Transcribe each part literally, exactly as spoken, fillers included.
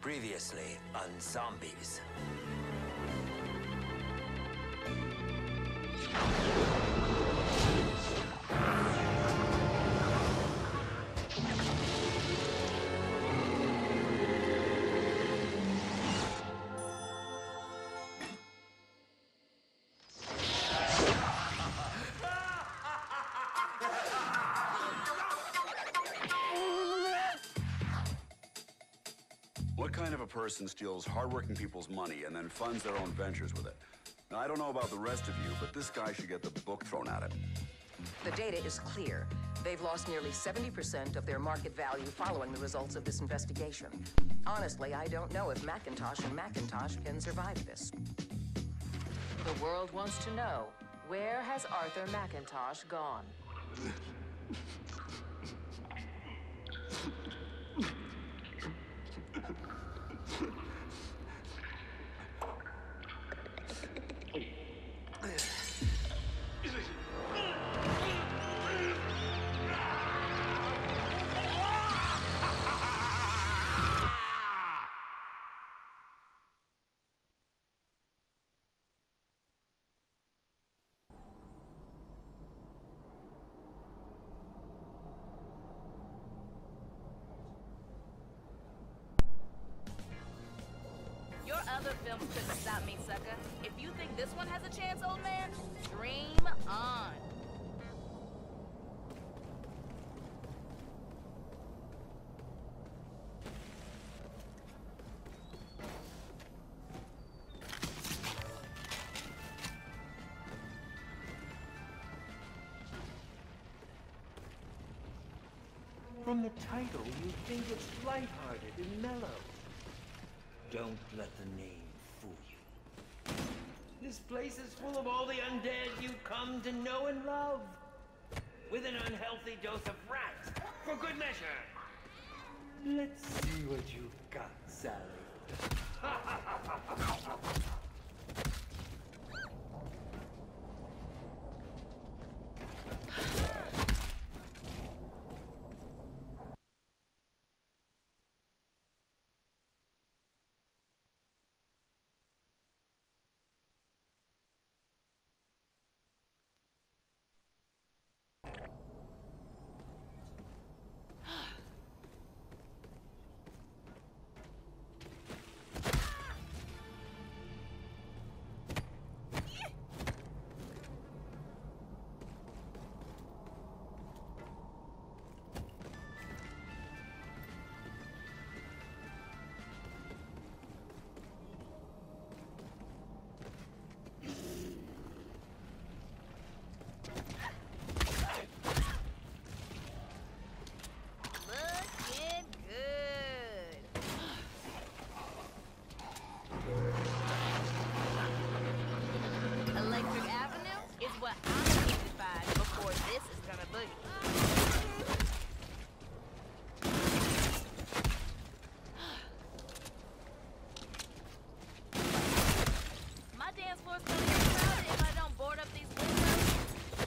Previously on Zombies. What kind of a person steals hardworking people's money and then funds their own ventures with it? Now, I don't know about the rest of you, but this guy should get the book thrown at him. The data is clear. They've lost nearly seventy percent of their market value following the results of this investigation. Honestly, I don't know if Macintosh and Macintosh can survive this. The world wants to know, where has Arthur Macintosh gone? Your other films couldn't stop me, sucker. If you think this one has a chance, old man, dream on. From the title, you think it's lighthearted and mellow. Don't let the name fool you. This place is full of all the undead you come to know and love. With an unhealthy dose of rats, for good measure. Let's see what you've got, Sally. Looking good. Electric Avenue is what I'm signified before this is gonna boogie. My dance floor's gonna get crowded if I don't board up these windows.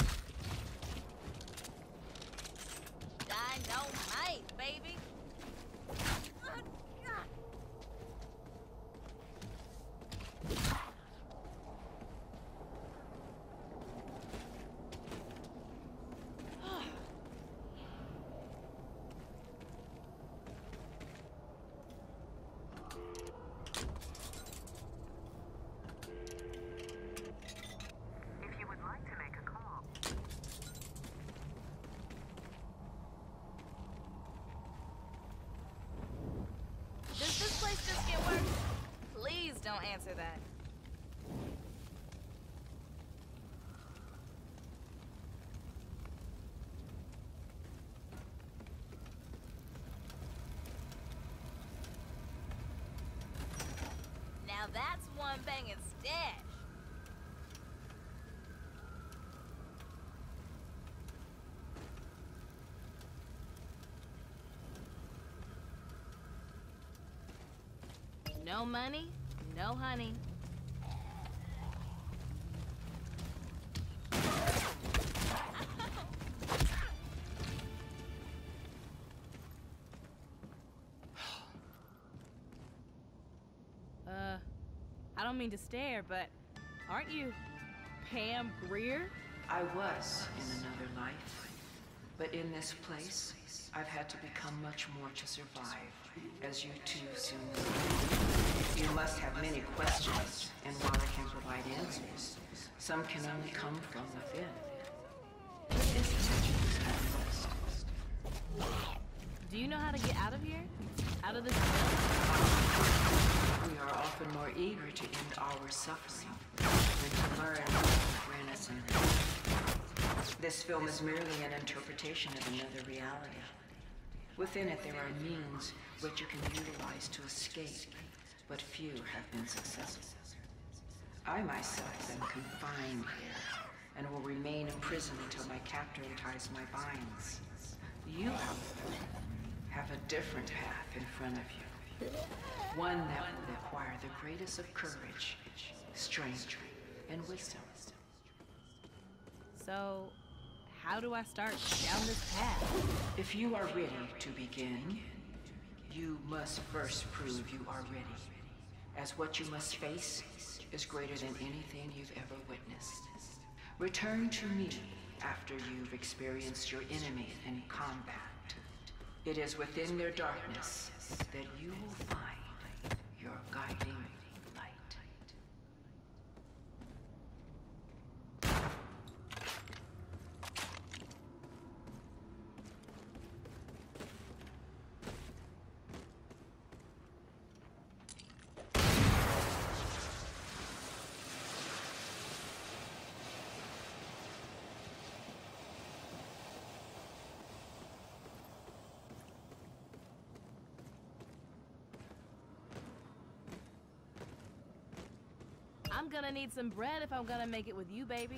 Dynamite, baby. If you would like to make a call. Does this place just get worse? Please don't answer that. Now that's one banging stash. No money, no honey. don't mean to stare, but aren't you Pam Grier? I was in another life, but in this place, I've had to become much more to survive, as you too soon will. You must have many questions, and while I can provide answers, some can only come from within. This is Do you know how to get out of here? Out of this? We are often more eager to end our suffering than to learn renaissance. This film is merely an interpretation of another reality. Within it, there are means which you can utilize to escape, but few have been successful. I myself am confined here, and will remain imprisoned until my captor unties my binds. You, however, have a different path in front of you. One that will require the greatest of courage, strength, and wisdom. So, how do I start down this path? If you are ready to begin, you must first prove you are ready, as what you must face is greater than anything you've ever witnessed. Return to me after you've experienced your enemy in combat. It is within their darkness that you will find your guiding light. I'm gonna need some bread if I'm gonna make it with you, baby.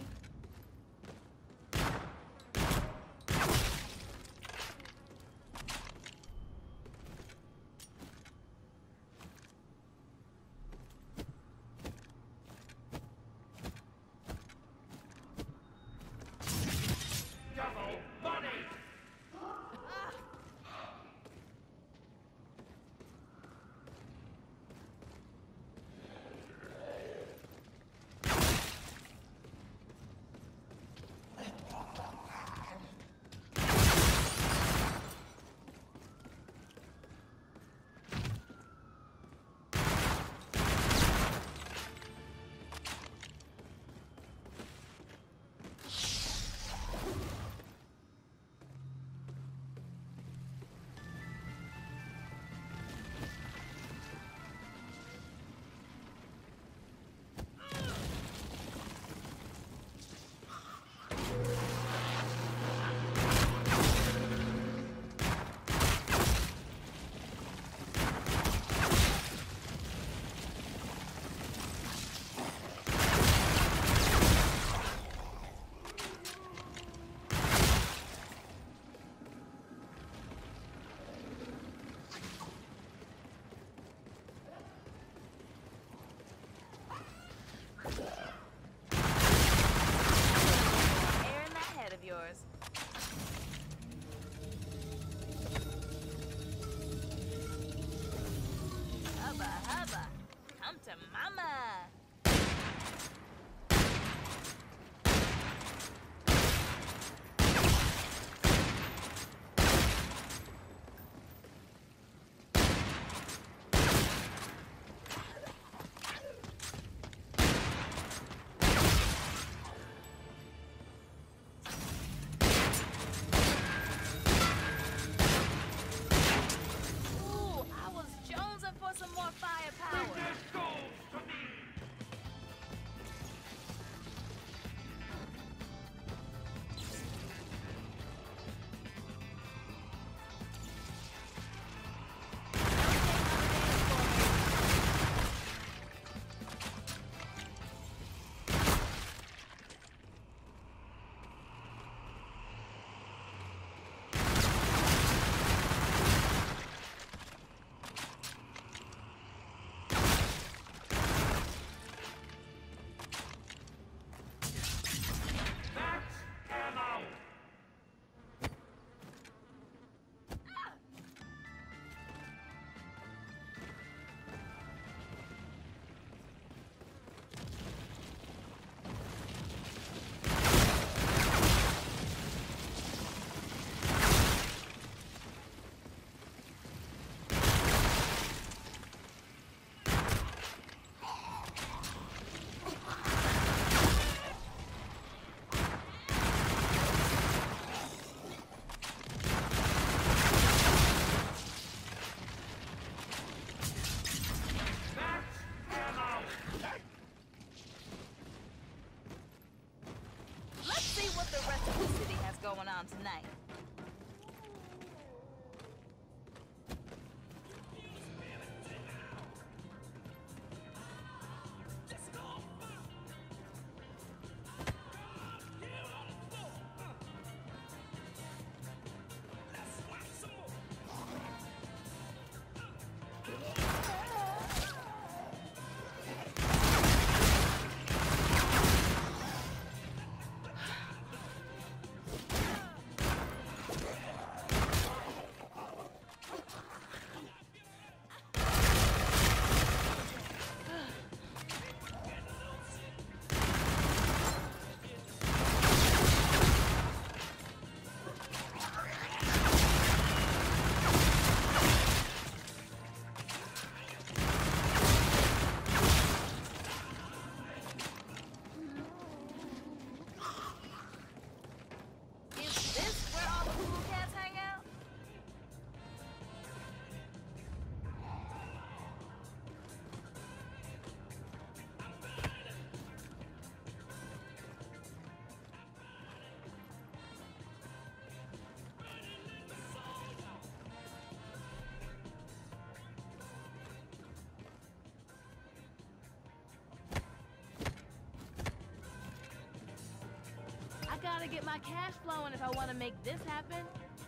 gotta get my cash flowing if I want to make this happen.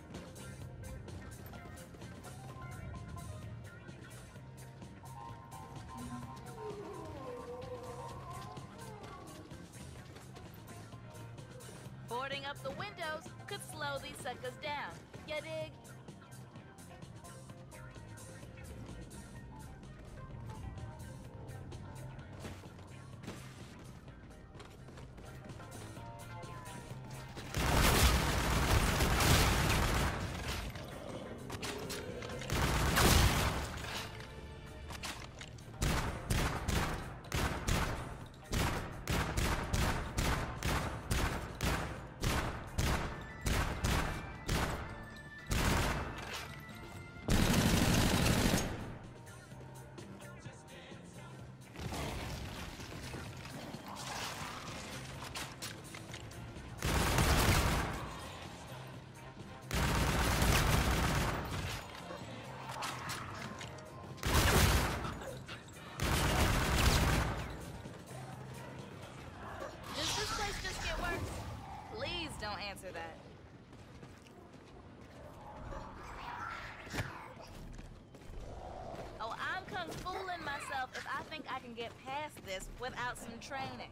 Boarding up the windows could slow these suckers down. Ya dig? Don't answer that. Oh, I'm kung fooling myself if I think I can get past this without some training.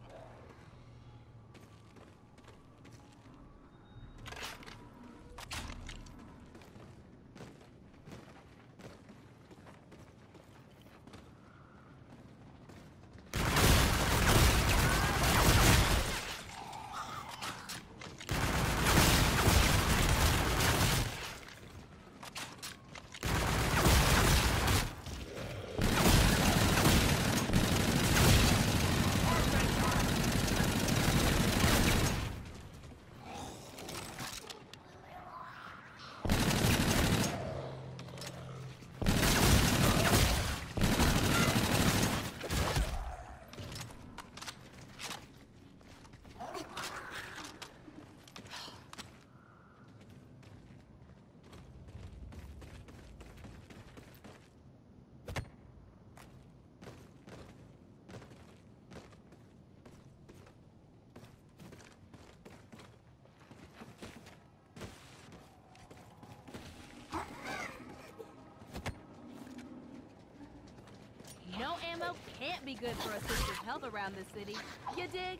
No ammo can't be good for a sister's health around this city. You dig?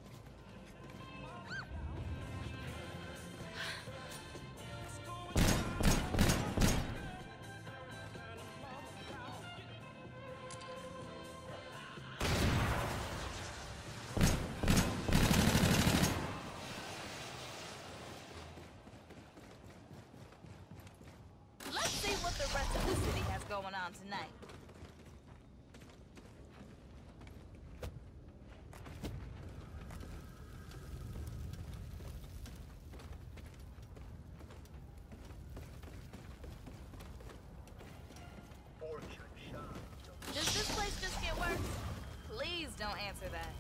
Let's see what the rest of the city has going on tonight. Does this place just get worse? Please don't answer that.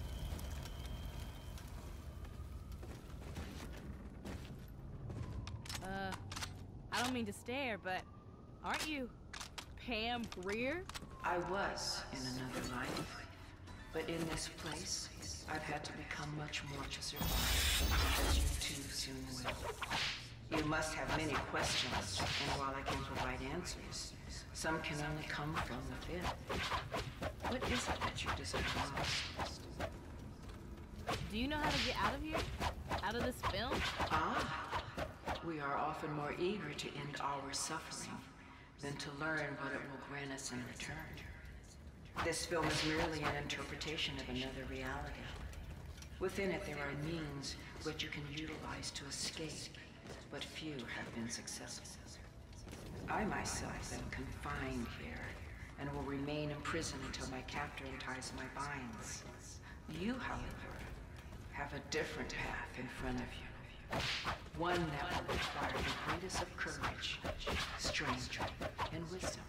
Uh, I don't mean to stare, but aren't you Pam Grier? I was in another life, but in this place, I've had to become much more to survive, as you too soon will. You must have many questions, and while I can provide answers, some can only come from within. What is it that you desire most? Do you know how to get out of here? Out of this film? Ah, we are often more eager to end our suffering than to learn what it will grant us in return. This film is merely an interpretation of another reality. Within it, there are means which you can utilize to escape, but few have been successful. I myself am confined here, and will remain imprisoned until my captor unties my binds. You, however, have a different path in front of you. One that will require the greatest of courage, strength, and wisdom.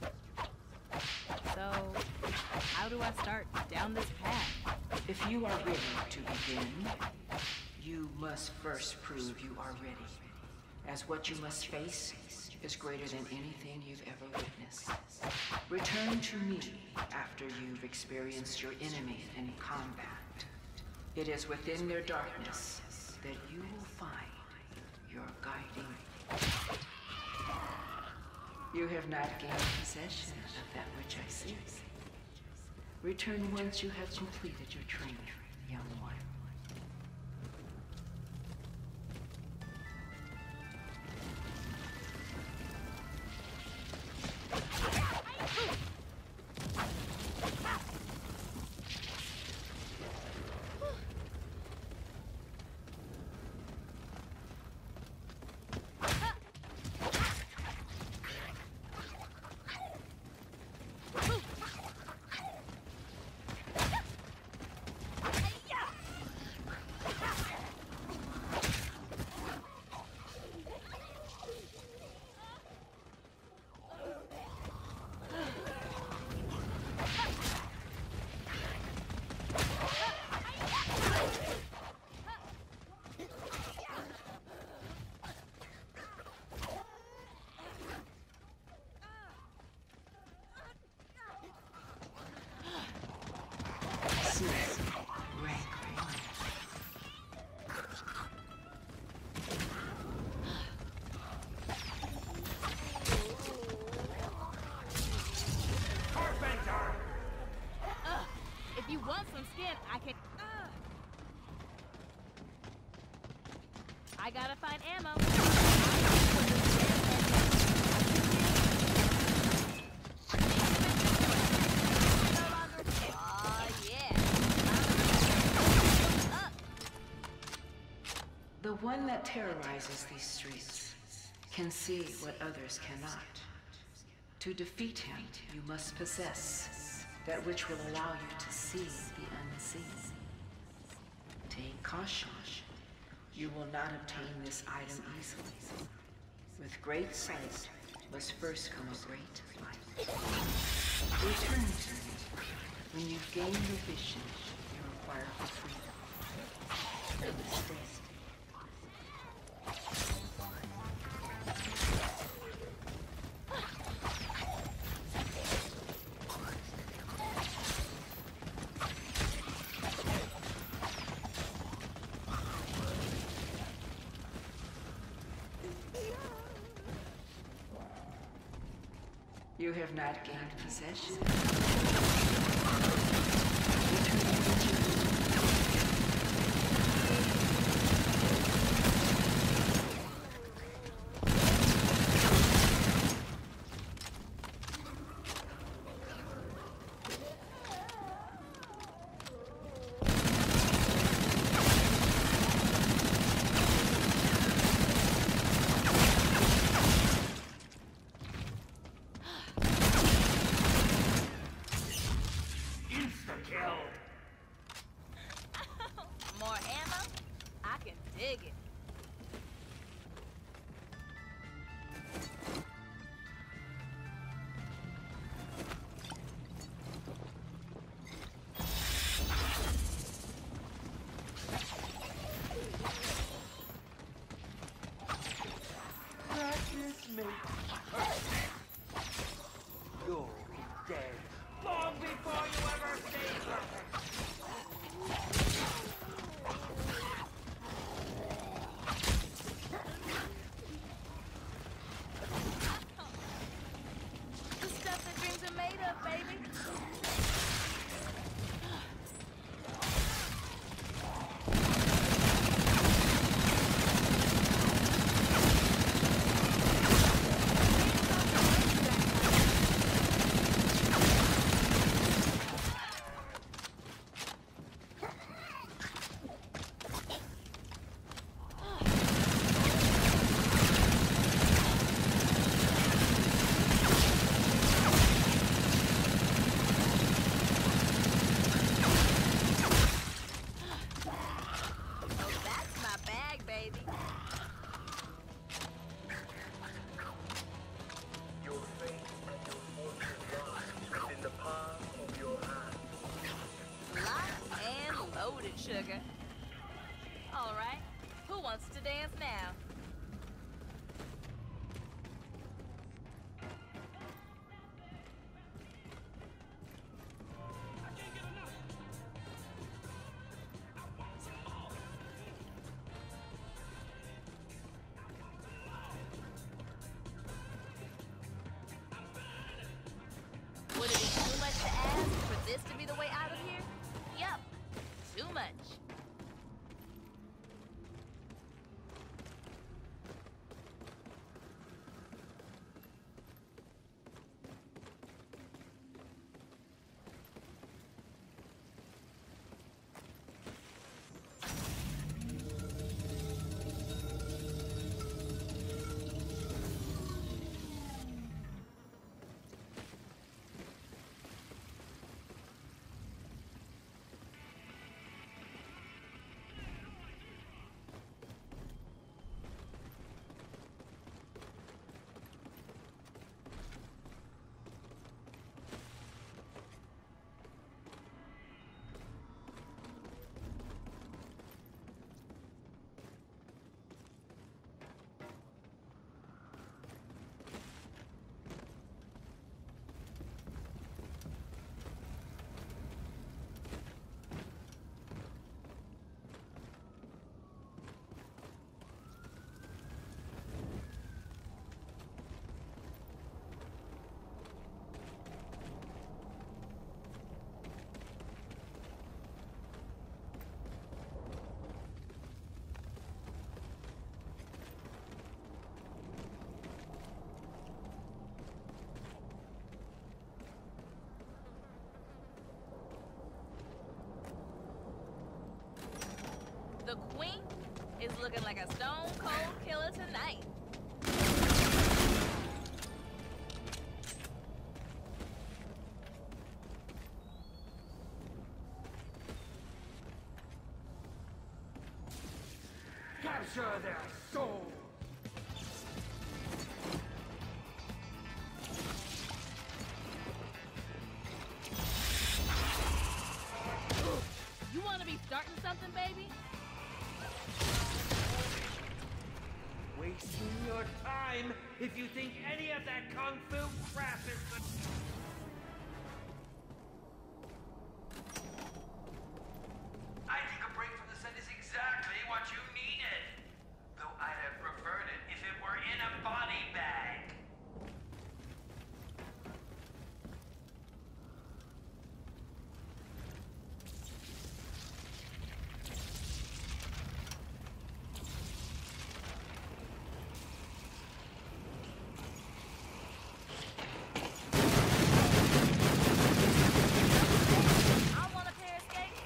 So, how do I start down this path? If you are ready to begin, you must first prove you are ready, as what you must face is greater than anything you've ever witnessed. Return to me after you've experienced your enemy in combat. It is within their darkness that you will find your guiding. You have not gained possession of that which I seek. Return once you have completed your training, young one. If you want some skin, I can... Uh. I gotta find ammo. Oh, yeah. The one that terrorizes these streets can see what others cannot. To defeat him, you must possess that which will allow you to see the unseen. Take caution. You will not obtain this item easily. With great sight must first come a great light. Return to me when you've gained the vision you require for freedom. Understand? You have not gained possession. More ammo? I can dig it. Practice makes perfect. You'll be dead long before you ever see perfect. The stuff that dreams are made of, baby. Sugar. All right, who wants to dance now? Would it be too much to ask for this to be the way out of here? Yup, too much. The queen is looking like a stone cold killer tonight. Capture their soul! You want to be starting something, baby? Wasting your time if you think any of that kung fu crap is good. I think a break from the set is exactly what you needed. Though I'd have preferred it if it were in a body bag. I want a pair of skates.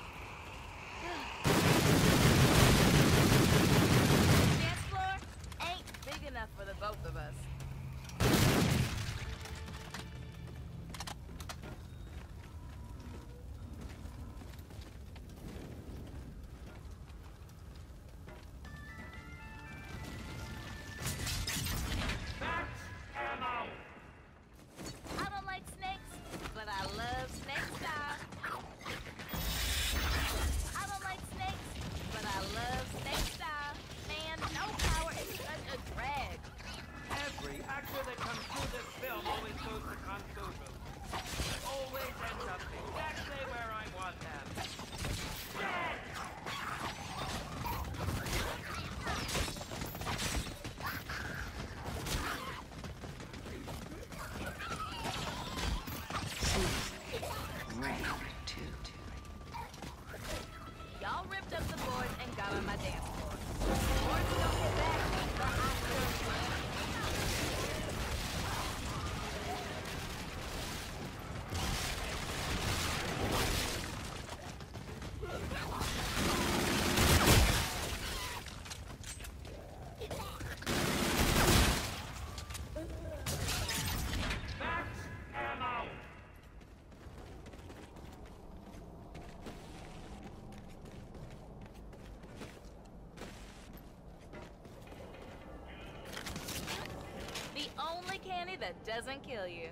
Dance floor ain't big enough for the both of us. Max ammo! I don't like snakes, but I love snake style. I don't like snakes, but I love snake style. Man, no power is such a drag. Every actor that comes through this film always goes to conclusion. Always ends up exactly where I want them. Dead! Ready to. Y'all ripped up the boards and got on my dance floor. Boards don't get back, but I still Max ammo! the only candy that doesn't kill you.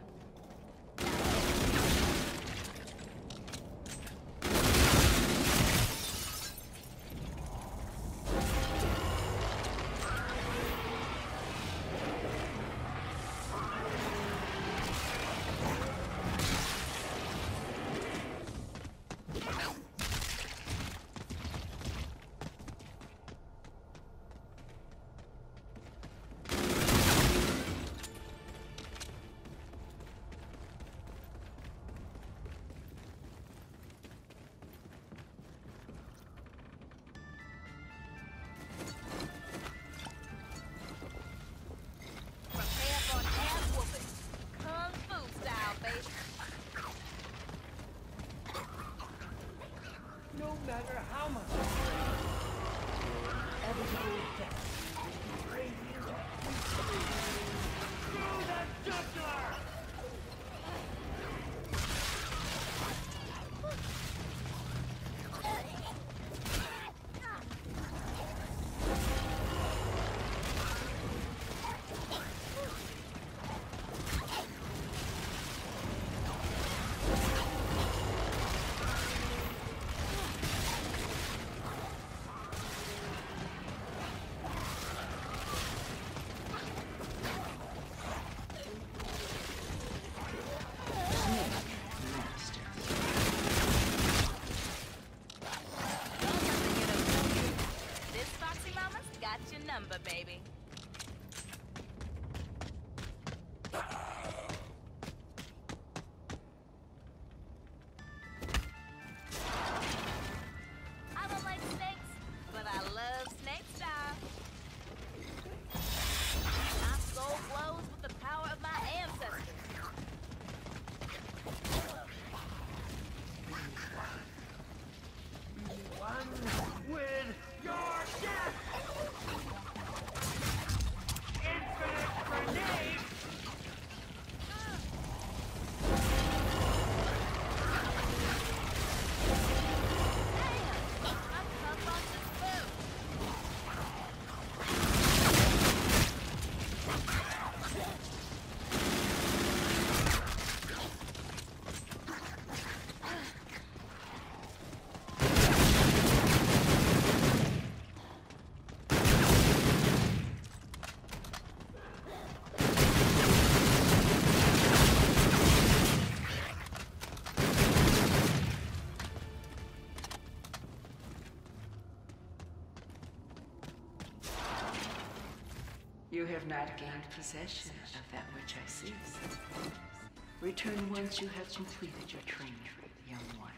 You have not gained possession of that which I seized. Return once you have completed your training, young one.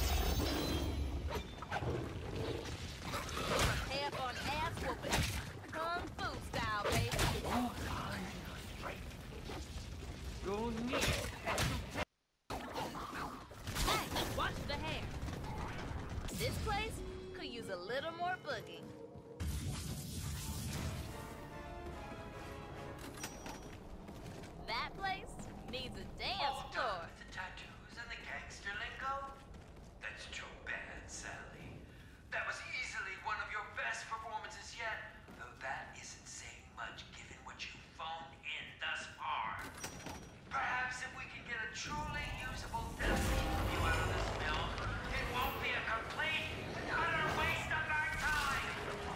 Prepare for an ass whooping. Kung Fu style, baby. Oh, fine. Right. Go neat. Hey, watch the hair. This place could use a little more boogie. That place needs a dance All floor. done with the tattoos and the gangster lingo? That's too bad, Sally. That was easily one of your best performances yet, though that isn't saying much given what you've phoned in thus far. Perhaps if we can get a truly usable death scene from you out of this film, it won't be a complete and utter waste of our time!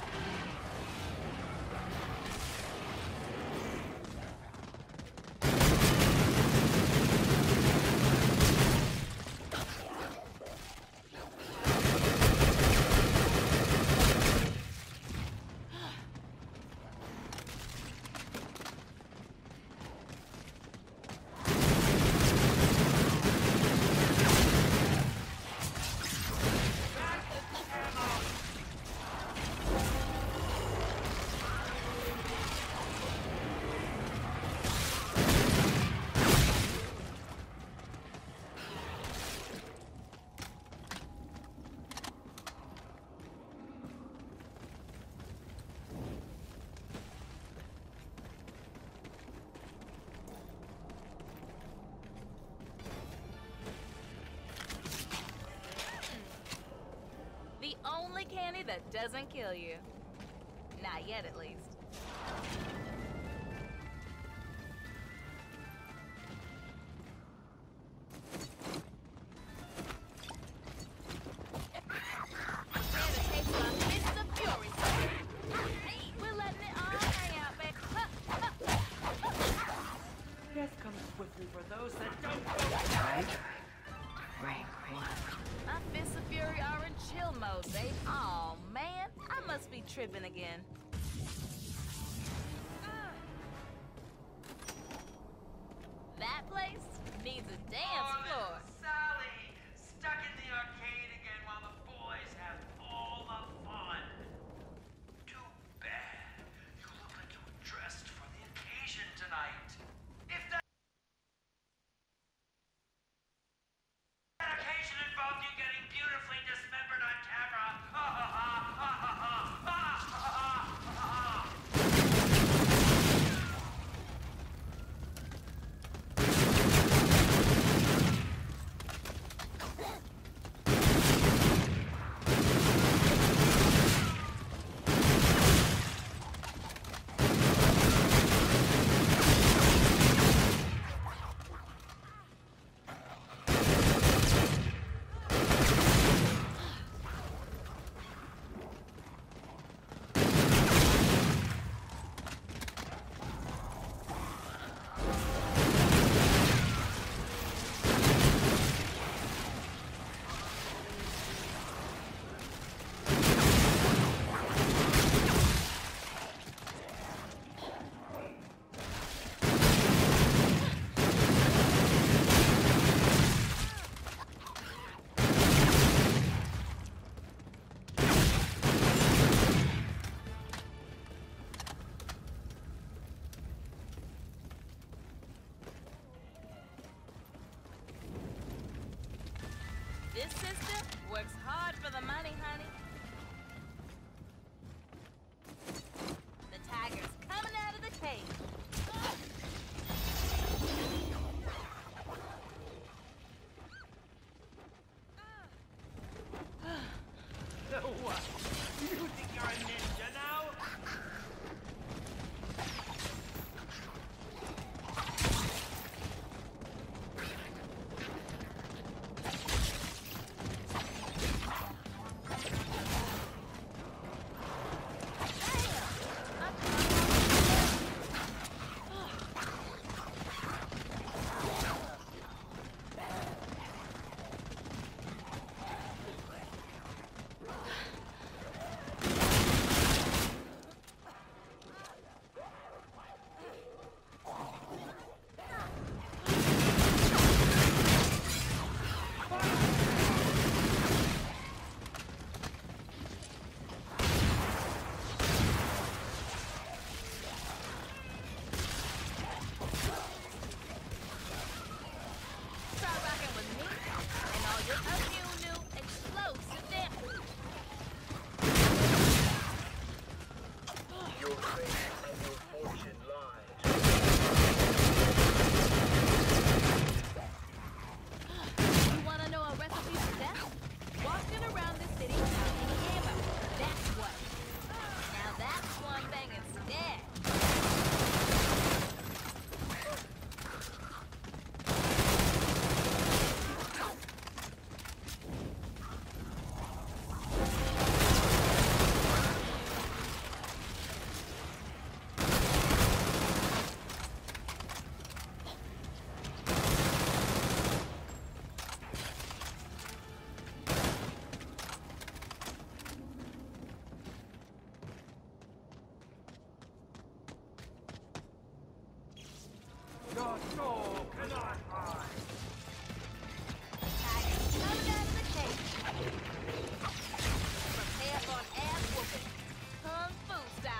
The only candy that doesn't kill you. Not yet, at least. Prepare to taste my fist of fury, son. Hey, we're letting it all hang out, baby. Huh, huh, huh. Death comes swiftly for those that don't go. Right? Rank one. My fists of fury are in chill mode, babe. Aw, man, I must be tripping again. That place needs a dance Oh, floor. little Sally, stuck in the arcade again while the boys have all the fun. Too bad. You look like you were dressed for the occasion tonight. If that, that occasion involved you getting beautifully dismembered on camera, ha ha ha ha ha ha ha ha ha ha. This system works hard for the money, honey. The tiger's coming out of the cave. So what? You think you're a ninja now?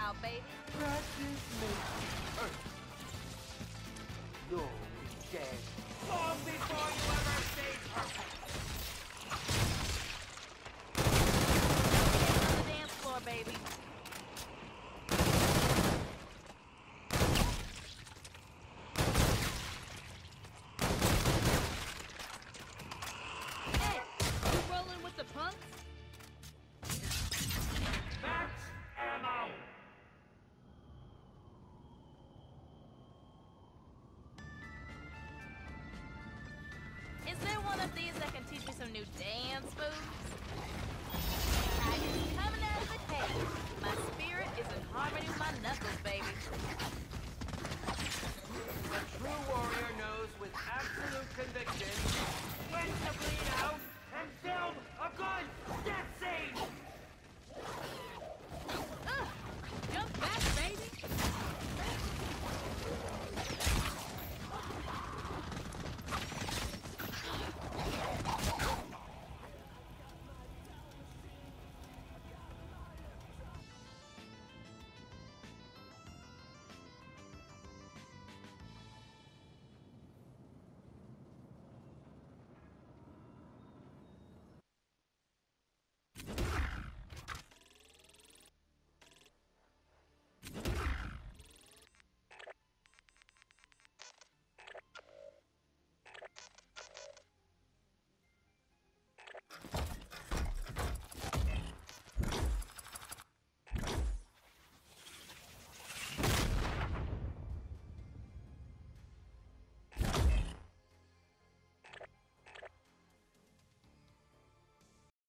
out, baby. Practice makes perfect. You'll be dead long before you ever say perfect. Get on the dance floor, baby. Hey, you rolling with the punks? That's ammo! Is there one of these that can teach me some new dance moves? I am coming out of the cage. My spirit is in harmony with my knuckles, baby. A true warrior knows with absolute conviction